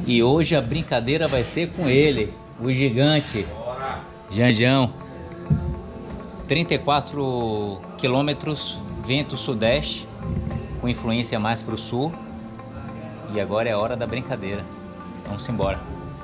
E hoje a brincadeira vai ser com ele, o gigante. Bora. Janjão. 34 quilômetros, vento sudeste, com influência mais para o sul. E agora é a hora da brincadeira. Vamos embora.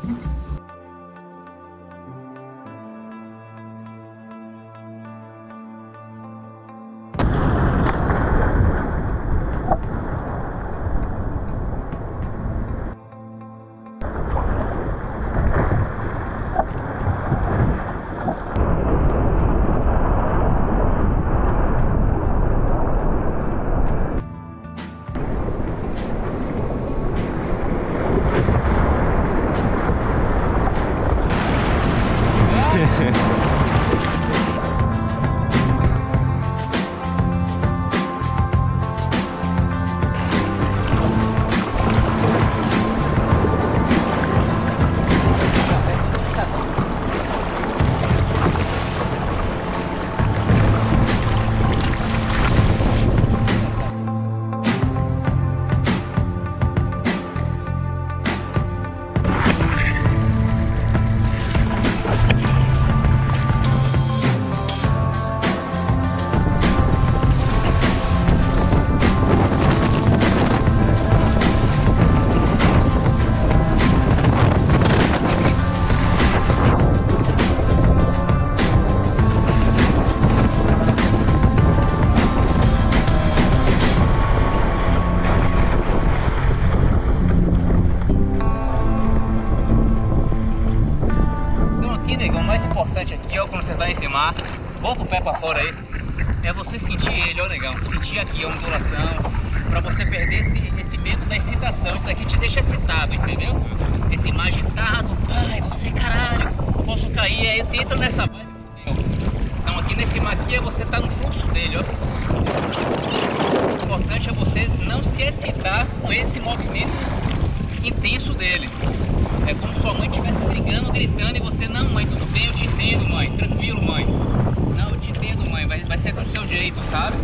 Aqui, ó, quando você tá nesse mato, bota o pé pra fora aí, é você sentir ele, ó, negão, sentir aqui a ondulação, pra você perder esse medo da excitação. Isso aqui te deixa excitado, entendeu? Esse mar agitado, ai, você, caralho, posso cair, aí você entra nessa vibe, então aqui nesse mar aqui, você tá no fluxo dele, ó. O importante é você não se excitar com esse movimento intenso dele. É como se sua mãe estivesse brigando, gritando, e você, não, mãe, tudo bem, eu te entendo, mãe, tranquilo, mãe. Não, eu te entendo, mãe, vai ser do seu jeito, sabe?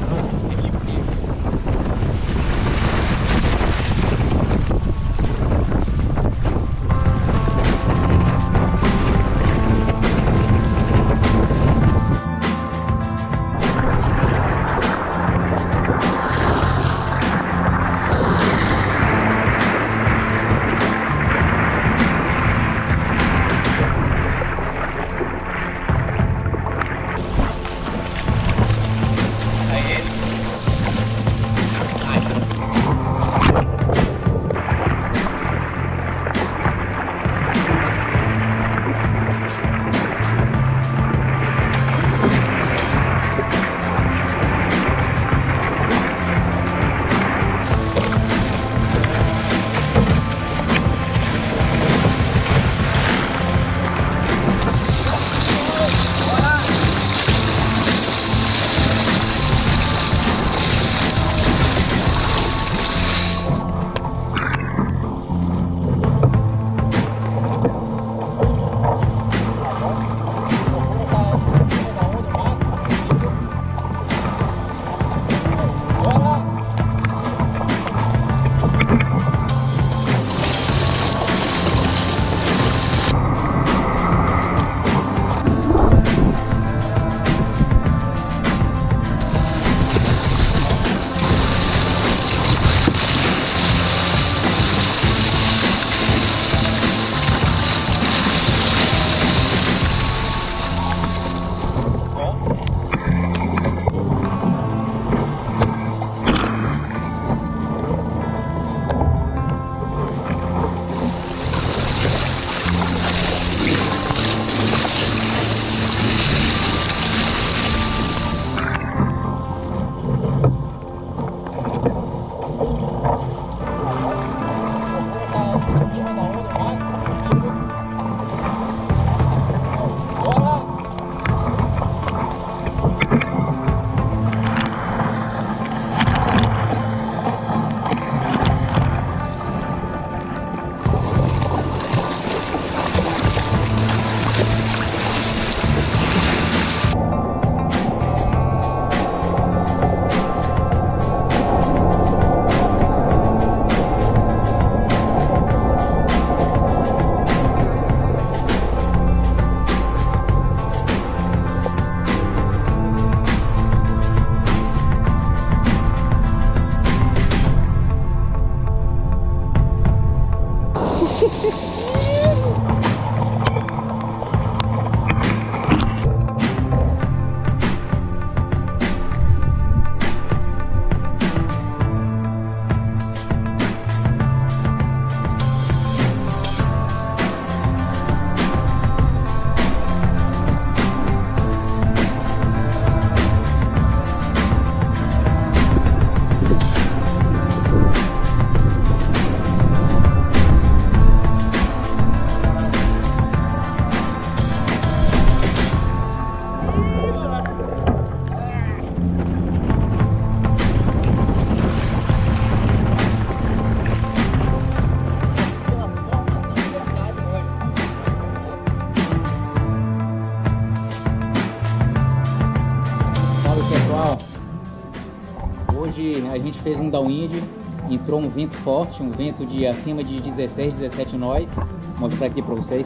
Pessoal, hoje a gente fez um downwind, entrou um vento forte, um vento de acima de 16, 17 nós. Vou mostrar aqui para vocês.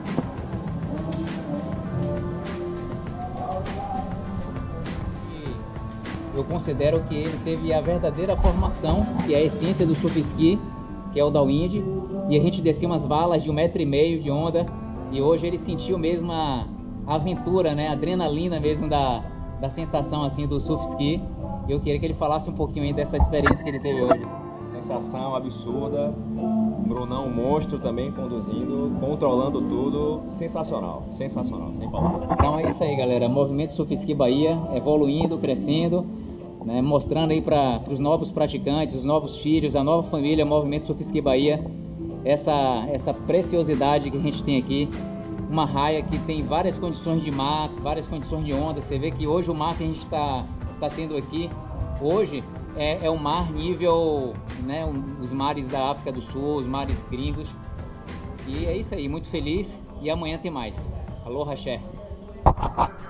Eu considero que ele teve a verdadeira formação, que é a essência do surf ski, que é o downwind, e a gente descia umas valas de 1,5 m de onda, e hoje ele sentiu mesmo a aventura, né, a adrenalina mesmo da sensação assim do surf ski. Eu queria que ele falasse um pouquinho aí dessa experiência que ele teve hoje. Sensação absurda, Brunão monstro também conduzindo, controlando tudo, sensacional, sensacional, sem palavras. Então é isso aí, galera, Movimento Surf Ski Bahia evoluindo, crescendo, né, mostrando aí para os novos praticantes, os novos filhos, a nova família Movimento Surf Ski Bahia, essa preciosidade que a gente tem aqui. Uma raia que tem várias condições de mar, várias condições de onda. Você vê que hoje o mar que a gente está tendo aqui, hoje é um mar nível, né, os mares da África do Sul, os mares gringos. E é isso aí, muito feliz, e amanhã tem mais. Alô, Raché.